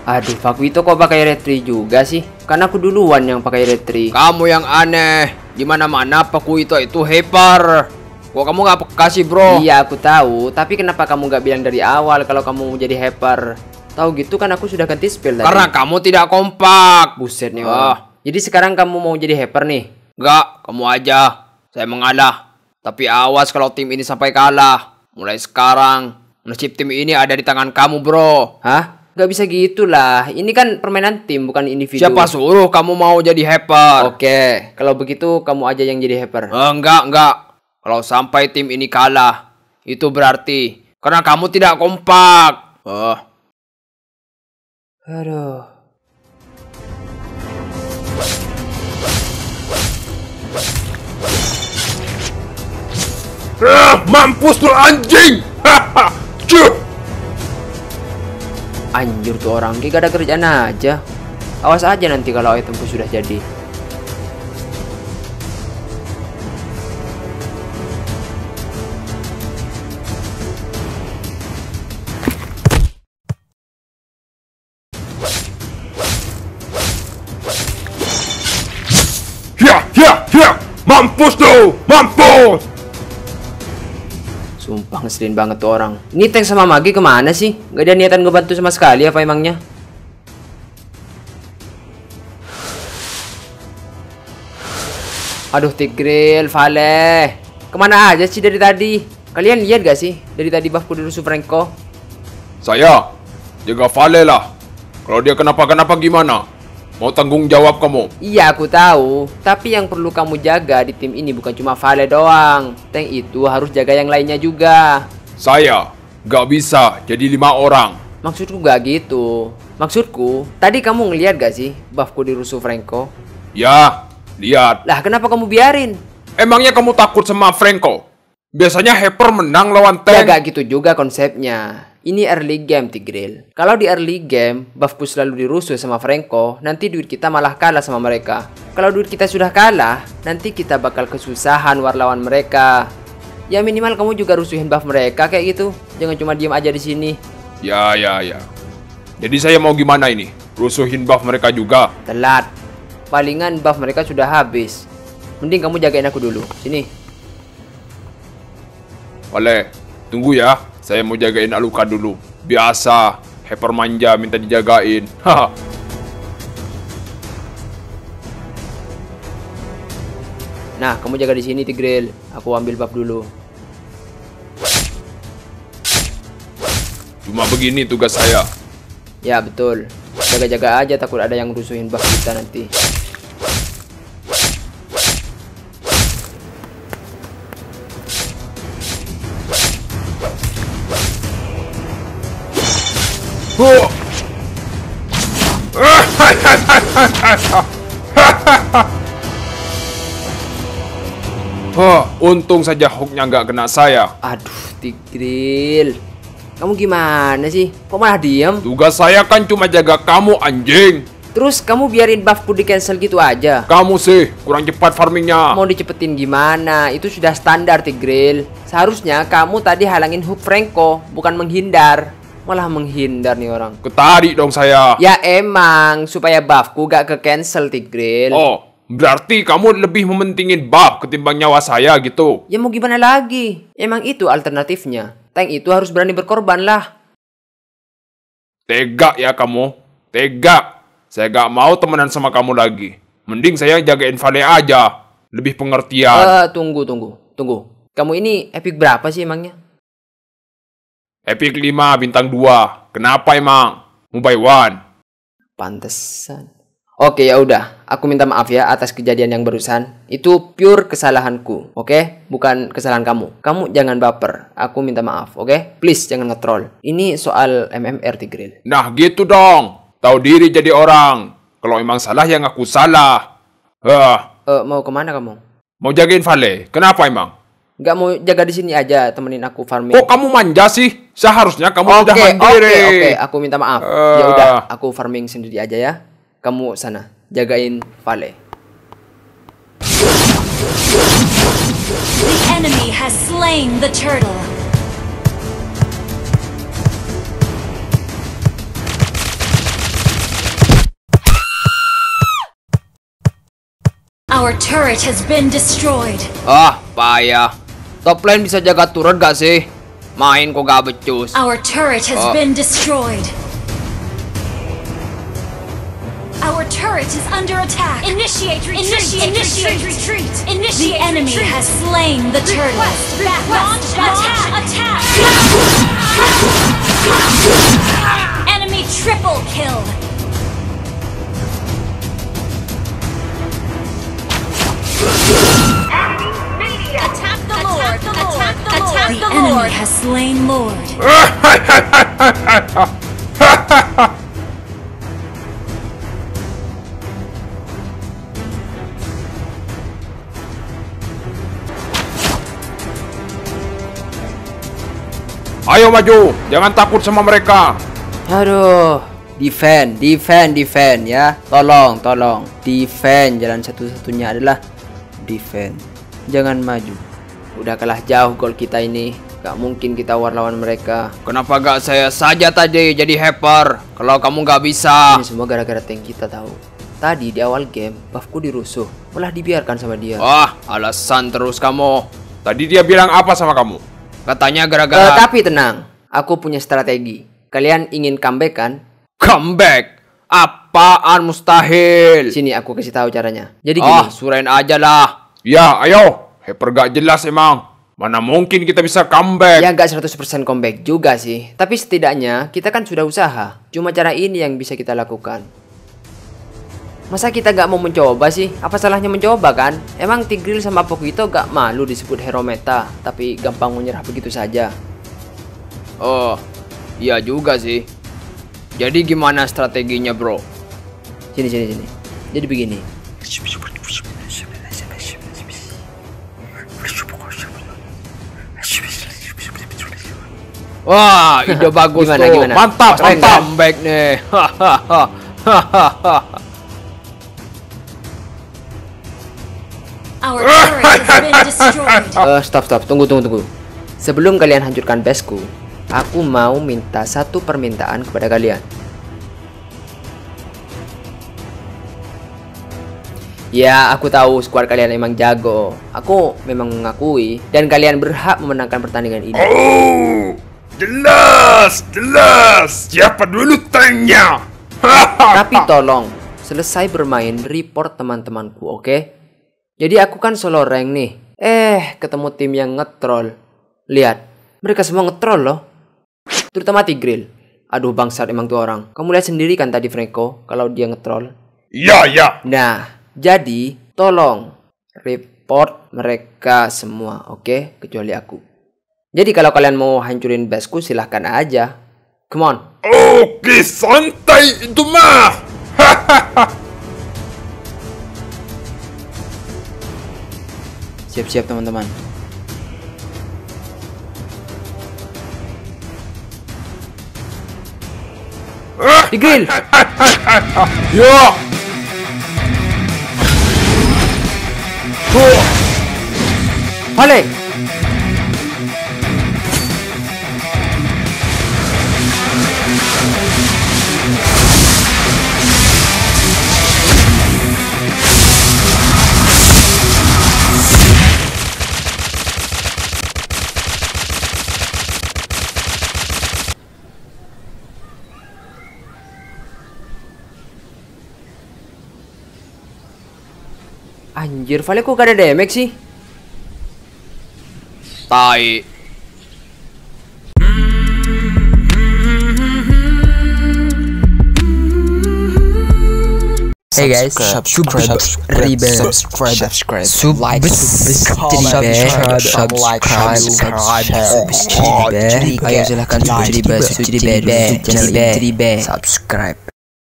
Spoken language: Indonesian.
Aduh, Paku itu kok pakai retri juga sih? Karena aku duluan yang pakai retri. Kamu yang aneh. Gimana mana Paku itu hyper. Kok kamu nggak peka sih, bro? Iya, aku tahu. Tapi kenapa kamu nggak bilang dari awal kalau kamu mau jadi hyper? Tahu gitu kan aku sudah ganti spell tadi. Karena kamu tidak kompak. Buset nih. Jadi sekarang kamu mau jadi hyper nih? Enggak, kamu aja. Saya mengalah. Tapi awas kalau tim ini sampai kalah. Mulai sekarang, nasib tim ini ada di tangan kamu, bro. Hah? Gak bisa gitulah. Ini kan permainan tim, bukan individu. Siapa suruh kamu mau jadi hyper? Oke, kalau begitu kamu aja yang jadi hyper. Enggak. Kalau sampai tim ini kalah, itu berarti karena kamu tidak kompak. Aduh. Mampus tuh anjing! Anjir tuh orang, kayak gak ada kerjaan aja. Awas aja nanti kalau itemku sudah jadi. Ya! Mampus tuh! Mampus! Sumpah ngeselin banget tuh orang. Ini tank sama Magi kemana sih? Gak ada niatan ngebantu sama sekali apa emangnya? Aduh, Tigreal, Vale. Kemana aja sih dari tadi? Kalian lihat gak sih? Dari tadi buffku dirusuh Franco. Saya jaga Vale lah. Kalau dia kenapa-kenapa gimana? Mau tanggung jawab kamu? Iya, aku tahu. Tapi yang perlu kamu jaga di tim ini bukan cuma Vale doang. Tank itu harus jaga yang lainnya juga. Saya gak bisa jadi 5 orang. Maksudku gak gitu. Maksudku, tadi kamu ngeliat gak sih buffku dirusuh Franco? Ya, lihat. Lah, kenapa kamu biarin? Emangnya kamu takut sama Franco? Biasanya hyper menang lawan Ya tank. gak gitu juga konsepnya. Ini early game, Tigreal. Kalau di early game, buffku selalu dirusuh sama Franco, nanti duit kita malah kalah sama mereka. Kalau duit kita sudah kalah, nanti kita bakal kesusahan war lawan mereka. Ya minimal kamu juga rusuhin buff mereka kayak gitu. Jangan cuma diem aja di sini. Ya. Jadi saya mau gimana ini? Rusuhin buff mereka juga? Telat. Palingan buff mereka sudah habis. Mending kamu jagain aku dulu. Sini. Boleh, tunggu ya. Saya mau jagain Alucard dulu. Biasa, hyper manja minta dijagain. Haha. Nah, kamu jaga di sini, Tigreal. Aku ambil buff dulu. Cuma begini tugas saya. Ya, betul. Jaga-jaga aja, takut ada yang rusuhin buff kita nanti. Untung saja hooknya nggak kena saya. Aduh, Tigreal. Kamu gimana sih? Kok malah diem? Tugas saya kan cuma jaga kamu, anjing. Terus kamu biarin buffku di cancel gitu aja? Kamu sih kurang cepat farmingnya. Mau dicepetin gimana? Itu sudah standar, Tigreal. Seharusnya kamu tadi halangin hook Franco, bukan menghindar. Malah menghindar nih orang. Ketarik dong saya. Ya emang, supaya buffku gak ke cancel, Tigreal. Oh, berarti kamu lebih mementingin buff ketimbang nyawa saya gitu. Ya mau gimana lagi? Emang itu alternatifnya. Tank itu harus berani berkorban lah. Tega ya kamu. Tega. Saya gak mau temenan sama kamu lagi. Mending saya jagain Vale aja. Lebih pengertian. Tunggu. Kamu ini epic berapa sih emangnya? Epic 5 bintang 2. Kenapa emang? Mau buy one? Pantesan. Oke, ya udah. Aku minta maaf ya atas kejadian yang barusan. Itu pure kesalahanku, oke? Bukan kesalahan kamu. Kamu jangan baper. Aku minta maaf, oke? Please jangan nge-troll. Ini soal MMR, Tigreal. Nah gitu dong. Tahu diri jadi orang. Kalau emang salah ya ngaku salah. Mau kemana kamu? Mau jagain Vale. Kenapa emang? Gak mau jaga di sini aja, temenin aku farming. Kok kamu manja sih? Seharusnya kamu udah mandiri. Oke, aku minta maaf. Ya udah, aku farming sendiri aja ya. Kamu sana, jagain Vale. The enemy has slain the turtle. Our turret has been destroyed. Ah, payah. Top lane bisa jaga turret gak sih? Main kok gak becus. Our turret has been destroyed. Our turret is under attack. Initiate retreat. Initiate retreat. The enemy has slain the turtle. Attack. Enemy triple kill. Attack the Lord. Attack the Lord. The enemy has slain Lord. Ayo maju, jangan takut sama mereka. Aduh, defend ya. Tolong. Defend, jalan satu-satunya adalah defend. Jangan maju. Udah kalah jauh gol kita ini. Gak mungkin kita war lawan mereka. Kenapa gak saya saja tadi jadi hyper? Kalau kamu gak bisa. Ini semua gara-gara tank kita tahu. Tadi di awal game, buffku dirusuh. Malah dibiarkan sama dia. Wah, alasan terus kamu. Tadi dia bilang apa sama kamu? Katanya gara-gara... Tapi tenang, aku punya strategi. Kalian ingin comeback kan? Comeback? Apaan mustahil? Sini aku kasih tahu caranya. Jadi gini. Surain aja lah. Ya, ayo. Hyper gak jelas emang. Mana mungkin kita bisa comeback? Ya gak 100% comeback juga sih. Tapi setidaknya kita kan sudah usaha. Cuma cara ini yang bisa kita lakukan. Masa kita gak mau mencoba sih? Apa salahnya mencoba kan? Emang Tigreal sama Pokito gak malu disebut hero meta, tapi gampang menyerah begitu saja. Oh, iya juga sih. Jadi gimana strateginya, bro? Sini. Jadi begini. Wah, ide bagus tuh. Gimana? Mantap. Comeback nih. Our turret has been destroyed. Stop. Tunggu. Sebelum kalian hancurkan baseku, aku mau minta satu permintaan kepada kalian. Ya, aku tahu squad kalian emang jago. Aku memang mengakui. Dan kalian berhak memenangkan pertandingan ini. Oh, jelas. Siapa dulu tanknya? Tapi tolong, selesai bermain, report teman-temanku, oke? Jadi aku kan solo rank nih. Ketemu tim yang ngetroll. Lihat, mereka semua ngetroll loh. Terutama Tigreal. Aduh, bangsat emang tuh orang. Kamu lihat sendiri kan tadi Franco, kalau dia ngetroll. Iya. Nah, jadi tolong report mereka semua, oke? Kecuali aku. Jadi kalau kalian mau hancurin baseku, silahkan aja. Come on. Oke, santai itu mah. Siap-siap teman-teman. Tigreal. Ya. Balik. Anjir, Vale kok gak ada damage sih? Tai. Hey guys, subscribe, ayo silahkan subscribe.